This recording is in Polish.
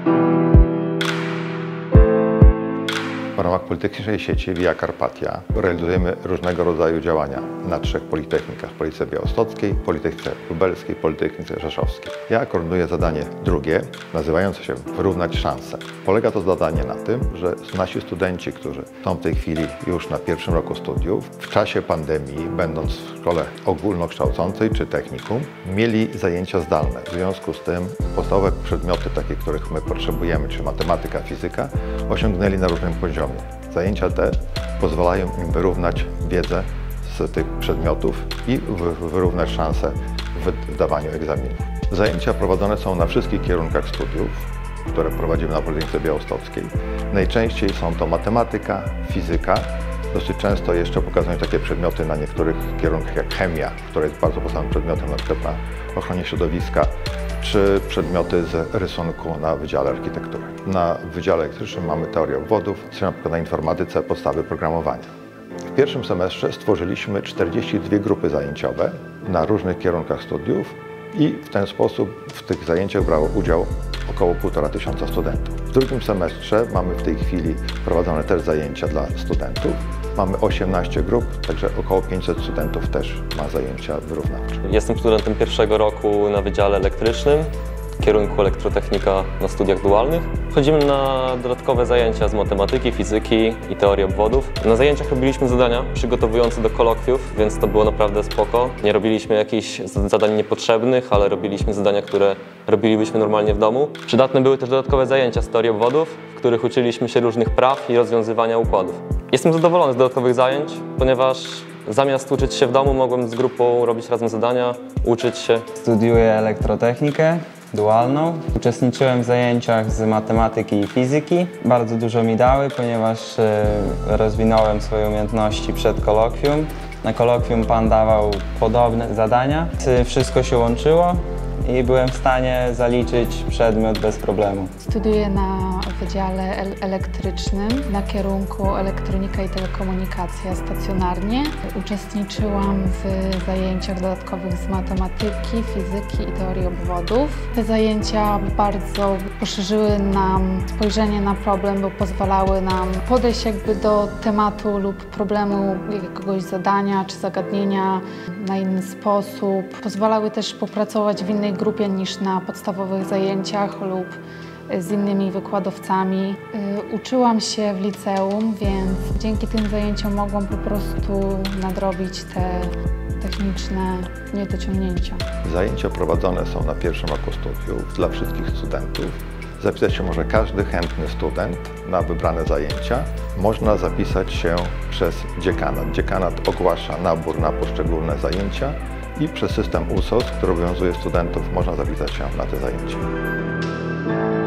W ramach Politechnicznej Sieci Via Carpatia realizujemy różnego rodzaju działania na 3 politechnikach: Politechnice Białostockiej, Politechnice Lubelskiej, Politechnice Rzeszowskiej. Ja koordynuję zadanie drugie, nazywające się Wyrównać szanse. Polega to zadanie na tym, że nasi studenci, którzy są w tej chwili już na pierwszym roku studiów, w czasie pandemii, będąc w szkole ogólnokształcącej czy technikum, mieli zajęcia zdalne. W związku z tym podstawowe przedmioty, takie, których my potrzebujemy, czy matematyka, fizyka, osiągnęli na różnym poziomie. Zajęcia te pozwalają im wyrównać wiedzę z tych przedmiotów i wyrównać szanse w wydawaniu egzaminów. Zajęcia prowadzone są na wszystkich kierunkach studiów, które prowadzimy na Politechnice Białostockiej. Najczęściej są to matematyka, fizyka. Dosyć często jeszcze pokazują takie przedmioty na niektórych kierunkach jak chemia, która jest bardzo podstawowym przedmiotem, na przykład na ochronie środowiska, czy przedmioty z rysunku na Wydziale Architektury. Na Wydziale Elektrycznym mamy teorię obwodów, czy na przykład na informatyce podstawy programowania. W pierwszym semestrze stworzyliśmy 42 grupy zajęciowe na różnych kierunkach studiów i w ten sposób w tych zajęciach brało udział około 1500 studentów. W drugim semestrze mamy w tej chwili prowadzone też zajęcia dla studentów. Mamy 18 grup, także około 500 studentów też ma zajęcia wyrównawcze. Jestem studentem pierwszego roku na Wydziale Elektrycznym, kierunku elektrotechnika na studiach dualnych. Chodzimy na dodatkowe zajęcia z matematyki, fizyki i teorii obwodów. Na zajęciach robiliśmy zadania przygotowujące do kolokwiów, więc to było naprawdę spoko. Nie robiliśmy jakichś zadań niepotrzebnych, ale robiliśmy zadania, które robilibyśmy normalnie w domu. Przydatne były też dodatkowe zajęcia z teorii obwodów, w których uczyliśmy się różnych praw i rozwiązywania układów. Jestem zadowolony z dodatkowych zajęć, ponieważ zamiast uczyć się w domu, mogłem z grupą robić razem zadania, uczyć się. Studiuję elektrotechnikę dualną. Uczestniczyłem w zajęciach z matematyki i fizyki. Bardzo dużo mi dały, ponieważ rozwinąłem swoje umiejętności przed kolokwium. Na kolokwium pan dawał podobne zadania. Wszystko się łączyło i byłem w stanie zaliczyć przedmiot bez problemu. Studiuję na Wydziale Elektrycznym na kierunku Elektronika i Telekomunikacja stacjonarnie. Uczestniczyłam w zajęciach dodatkowych z matematyki, fizyki i teorii obwodów. Te zajęcia bardzo poszerzyły nam spojrzenie na problem, bo pozwalały nam podejść jakby do tematu lub problemu jakiegoś zadania czy zagadnienia na inny sposób. Pozwalały też popracować w innej grupie niż na podstawowych zajęciach lub z innymi wykładowcami. Uczyłam się w liceum, więc dzięki tym zajęciom mogłam po prostu nadrobić te techniczne niedociągnięcia. Zajęcia prowadzone są na pierwszym roku studiów dla wszystkich studentów. Zapisać się może każdy chętny student na wybrane zajęcia. Można zapisać się przez dziekanat. Dziekanat ogłasza nabór na poszczególne zajęcia i przez system USOS, który obowiązuje studentów, można zapisać się na te zajęcia.